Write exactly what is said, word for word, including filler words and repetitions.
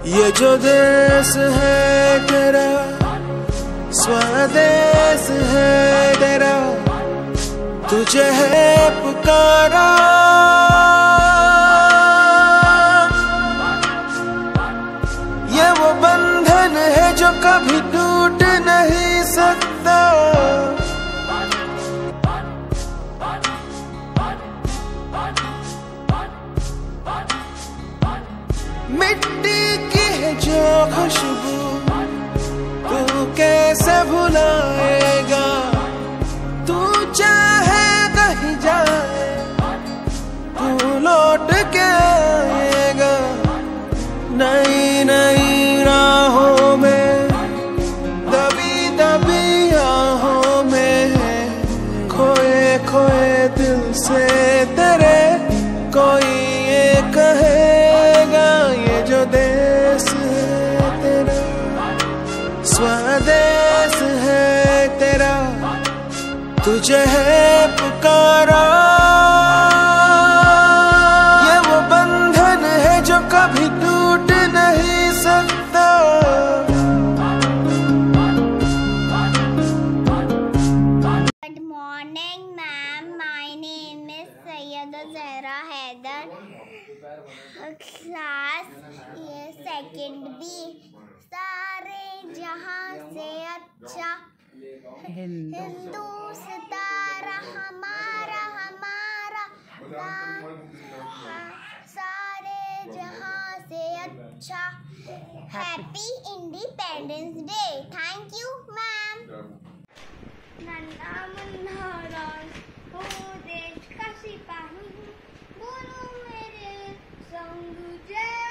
ये जो देश है तेरा, स्वदेश है तेरा, तुझे है पुकारा। ये वो बंधन है जो कभी टूट नहीं सकता। मिट्टी की है जो खुशबू तू कैसे भुलाएगा। तू चाहे कहीं जाए तू लौट के आएगा। नई नई राहों में दबी दबी राहों में खोए खोए दिल से तेरे कोई ये कहेगा। ये जो देश है तेरा, स्वदेश है तेरा, तुझे है पुकारा। ये वो बंधन है जो कभी टूट नहीं सकता। Good morning, ma'am. My name is Sayyida Zahra Haidar. Class second B. सारे जहां से अच्छा हिंदुस्तारा हमारा हमारा। सारे जहां से अच्छा। Happy independence day. Thank you ma'am. नन्हा मुन्ना राज हो देश का सिपाही, बोलो मेरे संग जय।